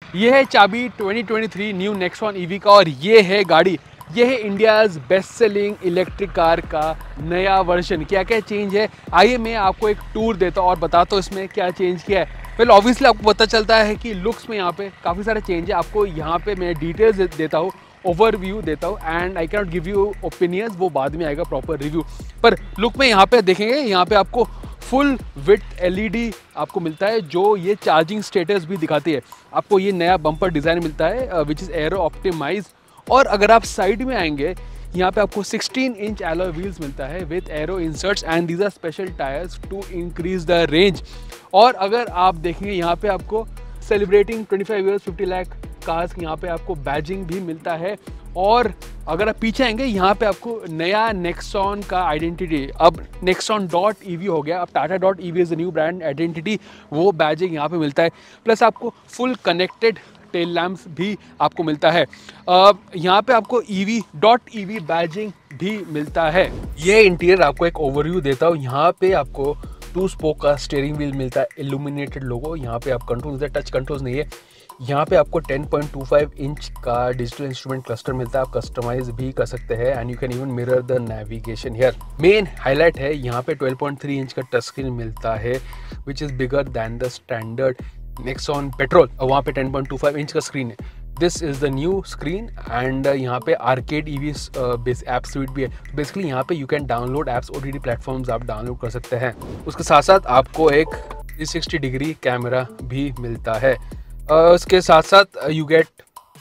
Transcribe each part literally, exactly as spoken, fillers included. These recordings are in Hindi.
ये है चाबी twenty twenty three new Nexon EV का और ये है गाड़ी। ये है India's best selling electric car का नया वर्जन। क्या क्या चेंज है आइए मैं आपको एक टूर देता हूँ और बताता हूँ इसमें क्या चेंज किया है। वेल ऑब्वियसली आपको पता चलता है कि लुक्स में यहाँ पे काफ़ी सारे चेंज है। आपको यहाँ पे मैं डिटेल्स देता हूँ, ओवरव्यू देता हूँ and I can not give you opinions, वो बाद में आएगा प्रॉपर रिव्यू। पर लुक में यहाँ पे देखेंगे, यहाँ पे आपको फुल विथ एलईडी आपको मिलता है जो ये चार्जिंग स्टेटस भी दिखाती है। आपको ये नया बम्पर डिज़ाइन मिलता है विच इज़ एरो ऑप्टिमाइज। और अगर आप साइड में आएंगे यहाँ पे आपको सिक्सटीन इंच एलॉय व्हील्स मिलता है with aero inserts and these are special tyres to increase the range. और अगर आप देखेंगे यहाँ पे आपको celebrating twenty five years fifty lakh cars, यहाँ पे आपको बैजिंग भी मिलता है। और अगर आप पीछे आएंगे यहाँ पे आपको नया नेक्सॉन का आइडेंटिटी, अब नेक्सॉन डॉट ईवी हो गया, अब Tata dot EV is the new brand identity, वो बैजिंग यहाँ पे मिलता है। प्लस आपको फुल कनेक्टेड टेल लैम्प्स भी आपको मिलता है। यहाँ पे आपको ईवी डॉट ईवी बैजिंग भी मिलता है। ये इंटीरियर आपको एक ओवरव्यू देता हूँ। यहाँ पे आपको टू स्पोक का स्टीयरिंग व्हील मिलता है, इल्यूमिनेटेड लोगो। यहाँ पे आप कंट्रोल्स है, टच कंट्रोल्स नहीं है। यहाँ पे आपको ten point two five inch का डिजिटल इंस्ट्रूमेंट क्लस्टर मिलता है, आप कस्टमाइज भी कर सकते हैं and you can even mirror the navigation here. Main highlight है यहाँ पे ट्वेल्व पॉइंट थ्री इंच का टच स्क्रीन मिलता है which is bigger than the standard Nexon petrol, और वहाँ पे ten point two five inch का स्क्रीन है। This is the new screen and यहाँ पे arcade EV base app suite भी है। बेसिकली यहाँ पे you can download apps, OTT platforms आप डाउनलोड कर सकते हैं। उसके साथ साथ आपको एक थ्री सिक्सटी डिग्री कैमरा भी मिलता है। uh, उसके साथ साथ you get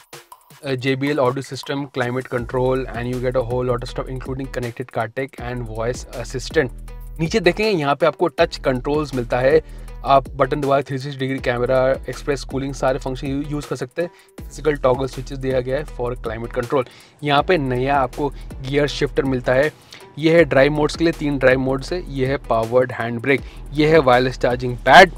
J B L audio system, climate control and you get a whole lot of stuff including connected car tech and voice assistant। नीचे देखेंगे यहाँ पे आपको टच कंट्रोल्स मिलता है, आप बटन दबाए three sixty degree camera, express cooling, सारे फंक्शन यूज़ कर सकते हैं। फिजिकल टॉगल स्विचेस दिया गया है फॉर क्लाइमेट कंट्रोल। यहाँ पे नया आपको गियर शिफ्टर मिलता है। ये है ड्राइव मोड्स के लिए, तीन ड्राइव मोड्स है। ये है पावर्ड हैंड ब्रेक, ये है वायरलेस चार्जिंग पैड,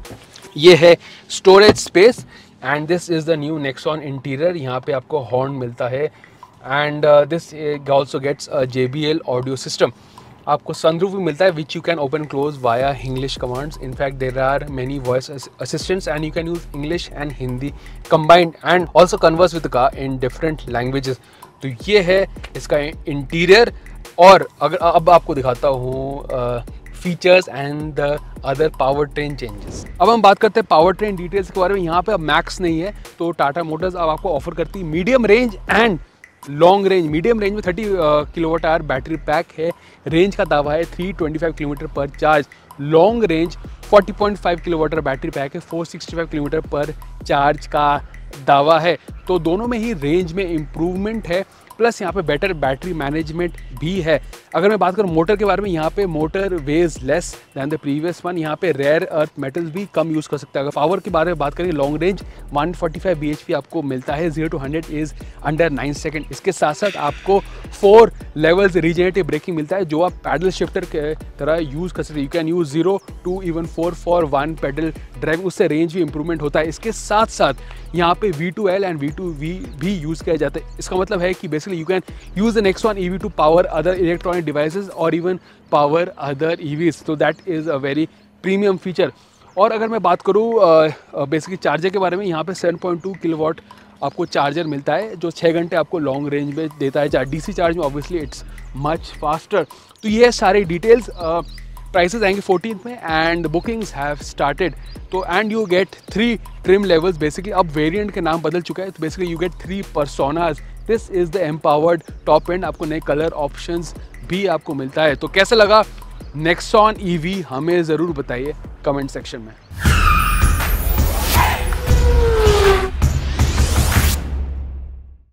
ये है storage space and this is the new Nexon interior. यहाँ पे आपको हॉर्न मिलता है and this also gets J B L audio system. आपको सनरूफ भी मिलता है which you can open close via English commands. In fact there are many voice assistants and you can use English and Hindi combined and also converse with the car in different languages. तो ये है इसका इंटीरियर। और अगर अब आपको दिखाता हूँ features and the other power train changes. अब हम बात करते हैं पावर ट्रेन डिटेल्स के बारे में। यहाँ पे अब मैक्स नहीं है, तो टाटा मोटर्स अब आपको ऑफर करती है medium range and long range. Medium range में thirty kilowatt hour battery pack है, रेंज का दावा है थ्री ट्वेंटी फाइव किलोमीटर पर charge. Long range forty point five kilowatt hour battery pack है, फोर सिक्सटी फाइव किलोमीटर पर चार्ज का दावा है। तो दोनों में ही रेंज में इम्प्रूवमेंट है, प्लस यहाँ पे बेटर बैटरी मैनेजमेंट भी है। अगर मैं बात करूँ मोटर के बारे में, यहाँ पे motor weighs less than the previous one. यहाँ पे रेयर अर्थ मेटल्स भी कम यूज़ कर सकते हैं। अगर पावर के बारे में बात करें, long range one forty five B H P आपको मिलता है, zero to hundred is under nine second. इसके साथ साथ आपको फोर लेवल्स रीजनरेटिव ब्रेकिंग मिलता है जो आप पैडल शिफ्टर के तरह यूज़ कर सकते हैं। You can use zero to even four for one paddle drive, उससे रेंज भी इंप्रूवमेंट होता है। इसके साथ साथ यहाँ पे V two L and V two V भी यूज़ किया जाता है। इसका मतलब है कि basically you can use the Nexon E V to power other electronic devices or even power other E Vs, so that is a very premium feature। और अगर मैं बात करूँ बेसिकली चार्जर के बारे में, यहाँ पे सेवन पॉइंट टू किलोवाट आपको चार्जर मिलता है जो छः घंटे आपको लॉन्ग रेंज में देता है। डीसी चार्ज में ऑब्वियसली इट्स मच फास्टर। तो ये सारे डिटेल्स, प्राइसेस आएंगे फोर्टीन में एंड बुकिंग्स हैव स्टार्टेड। तो and you get three trim levels. Basically अब वेरिएंट के नाम बदल चुका है, तो basically you get three personas. This is the empowered top end. आपको नए कलर ऑप्शंस भी आपको मिलता है। तो कैसा लगा नेक्सॉन ईवी, हमें ज़रूर बताइए कमेंट सेक्शन में।